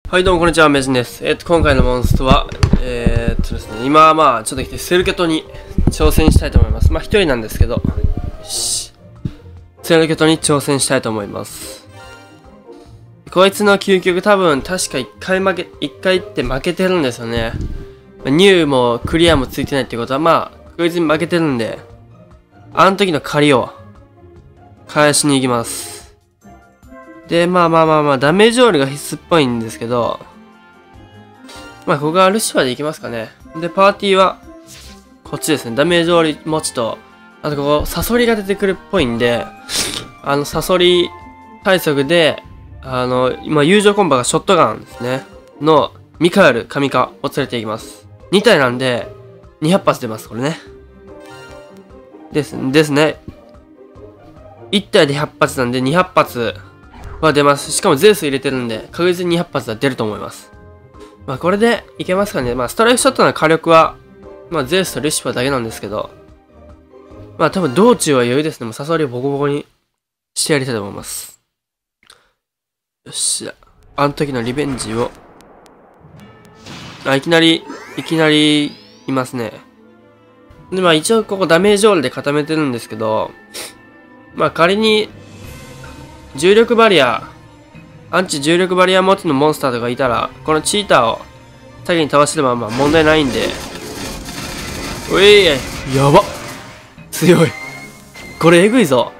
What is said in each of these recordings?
はい、どうもこんにちは、メジンです。今回のモンストは、ですね、今はちょっと来てセルケトに挑戦したいと思います。一人なんですけど、セルケトに挑戦したいと思います。こいつの究極確か1回行って負けてるんですよね。ニューもクリアもついてないってことは、こいつに負けてるんで、あの時の借りを返しに行きます。で、ダメージオールが必須っぽいんですけど、ここはルシファーでいきますかね。で、パーティーは、こっちですね。ダメージオール持ちと、あとここ、サソリが出てくるっぽいんで、サソリ対策で、今、友情コンボがショットガンですね。の、ミカエル、カミカを連れていきます。2体なんで、200発出ます、これね。ですね。1体で100発なんで、200発、は出ます。しかもゼウス入れてるんで、確実に200発は出ると思います。これでいけますかね。ストライクショットの火力は、ゼウスとルシファーだけなんですけど、多分道中は余裕ですね。もうサソリをボコボコにしてやりたいと思います。よっしゃ。あの時のリベンジを。いきなりいますね。で、一応ここダメージオールで固めてるんですけど、仮に、重力バリア、アンチ重力バリア持ちのモンスターとかいたら、このチーターを先に倒してれば問題ないんで。ういやば強い。これえぐいぞ。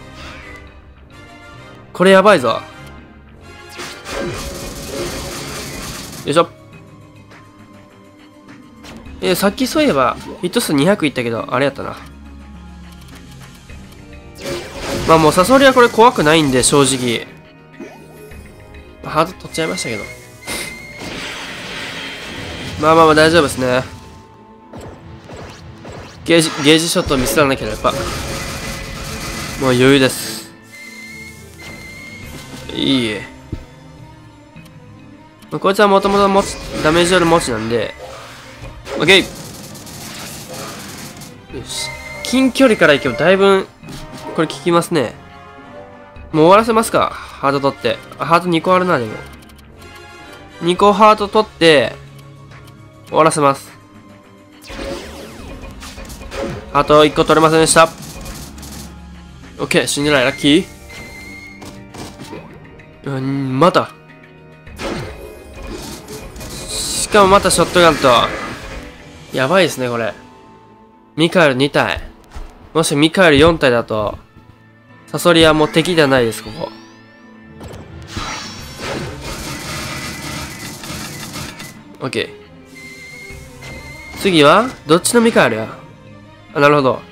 これやばいぞ。よいしょ。さっきそういえば、ヒット数200いったけど、あれやったな。もうサソリはこれ怖くないんで、正直。ハート取っちゃいましたけど。大丈夫ですね。ゲージショットをミスらなければ。もう余裕です。いいえ。こいつはもともとダメージある持ちなんで。オッケー。よし。近距離から行けばだいぶ、これ効きますね。もう終わらせますか。ハート取って。ハート2個あるな、でも。2個ハート取って、終わらせます。ハート1個取れませんでした。オッケー、死んでない、ラッキー。また。しかもまたショットガンと。やばいですね、これ。ミカエル2体。もしミカエル4体だと、サソリはもう敵ではないです、ここ。オッケー。次は、どっちのミカエルや？なるほど。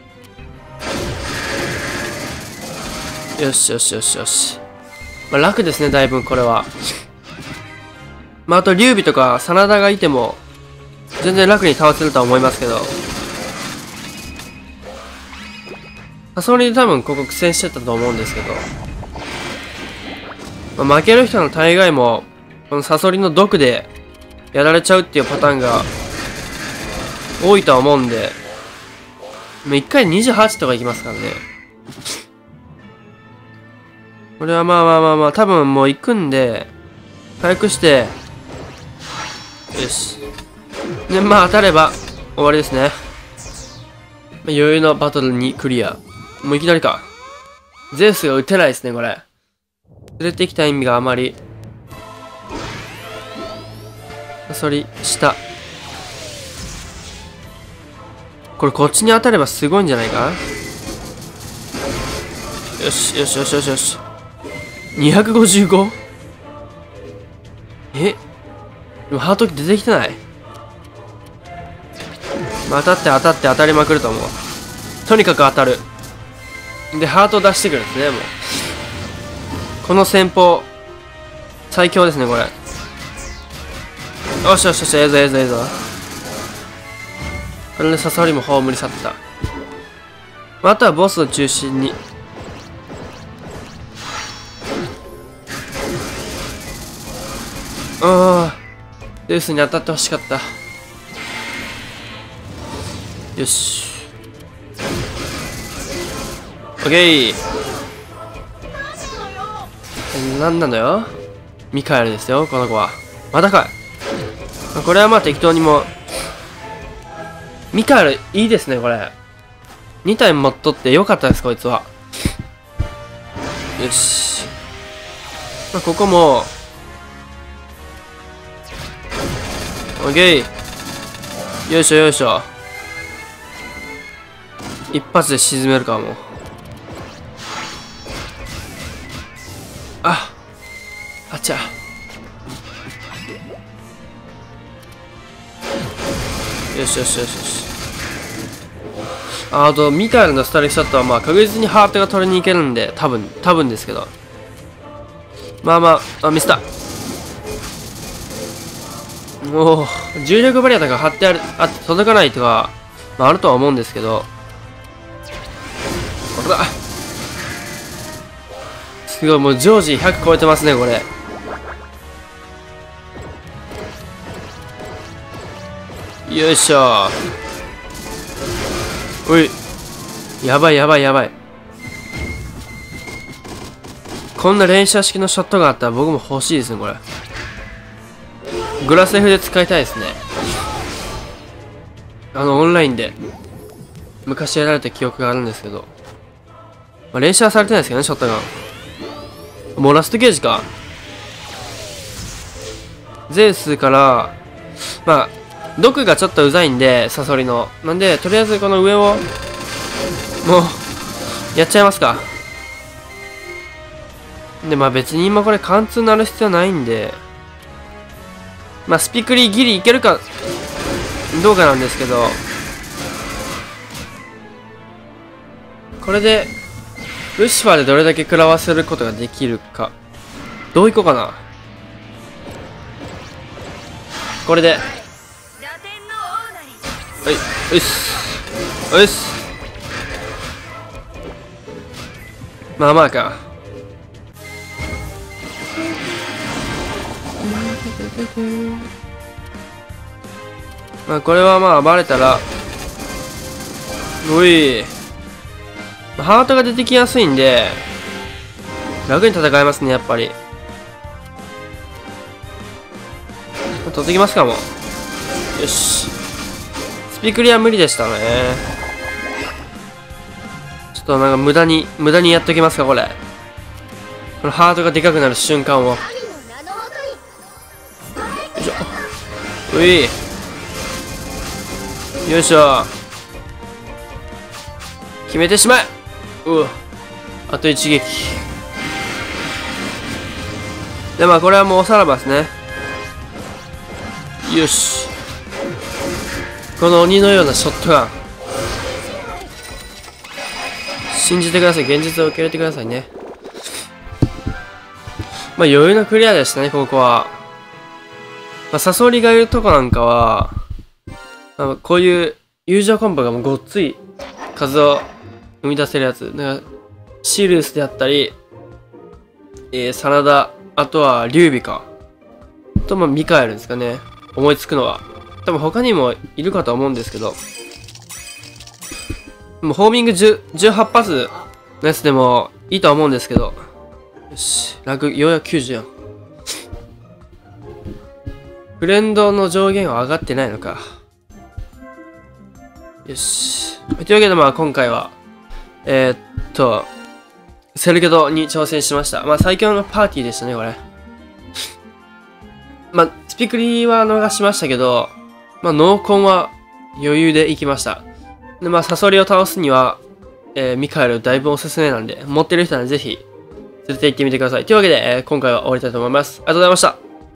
よし。楽ですね、だいぶ、これは。あと、劉備とか、真田がいても、全然楽に倒せるとは思いますけど。サソリで多分ここ苦戦してたと思うんですけど、負ける人の大概もこのサソリの毒でやられちゃうっていうパターンが多いとは思うんで、1回28とかいきますからね。これは多分もう行くんで回復して、よしで当たれば終わりですね。余裕のバトルにクリア。もういきなりか。ゼウスが撃てないですね、これ。連れてきた意味があまり。サソリ、下。これこっちに当たればすごいんじゃないか？よし。255？ でもハート出てきてない？当たって当たりまくると思う。とにかく当たる。で、ハート出してくるんですね、もう。この戦法、最強ですね、これ。よし、ええぞ。これでサソリも葬り去った。あとはボスを中心に。ゼウスに当たってほしかった。よし。オッケー。なんなのよ。 ミカエルですよ、この子は。またかい。これはまあ適当にもう。ミカエル、いいですね、これ。2体持っとってよかったです、こいつは。よし。まあ、ここも、オッケー。よいしょよいしょ。一発で沈めるかも。あっちゃ。よしよしよしよし。あと、ミカエルのスタリクショットはまあ確実にハートが取りに行けるんで、多分ですけど。まあ、ミスった。おお、重力バリアとか貼って届かないとか、まああるとは思うんですけど。これだ。すごい、もう常時100超えてますね、これ。よいしょ。おい。やばいやばいやばい。こんな連射式のショットがあったら僕も欲しいですね、これ。グラス F で使いたいですね。オンラインで。昔やられた記憶があるんですけど。まあ、連射はされてないですけどね、ショットガン。もうラストゲージか。ゼウスから、まあ、毒がちょっとうざいんで、サソリの。なんで、とりあえずこの上を、もう、やっちゃいますか。で、まあ別に今これ貫通なる必要ないんで、まあスピクリギリいけるか、どうかなんですけど、これで、ルシファーでどれだけ食らわせることができるか。どういこうかな。これで、はい、よし。よし。まあまあか。まあこれはまあバレたら、おい。ハートが出てきやすいんで、楽に戦えますね、やっぱり。取ってきますかも。よし。スピクリは無理でしたね。ちょっとなんか無駄にやっときますか、これ。このハートがでかくなる瞬間を。よいしょ。うい。よいしょ。決めてしまえ。あと一撃。で、まあこれはもうおさらばですね。よし。この鬼のようなショットガン。信じてください。現実を受け入れてくださいね。まあ余裕のクリアでしたね、ここは。まあサソリがいるとこなんかは、こういう友情コンボがもうごっつい数を生み出せるやつ。なんかシルスであったり、サナダ、あとはリュウビか。と、まあミカエルですかね。思いつくのは。多分他にもいるかと思うんですけど。もうホーミング18発のやつでもいいとは思うんですけど。よし、ようやく94。フレンドの上限は上がってないのか。よし。というわけでまあ今回は、セルゲドに挑戦しました。まあ最強のパーティーでしたね、これ。まあ、スピクリは逃しましたけど、まあノーコンは余裕でいきました。で、まあサソリを倒すには、ミカエルだいぶおすすめなんで、持ってる人はぜひ、連れて行ってみてください。というわけで、今回は終わりたいと思います。ありがとうございました。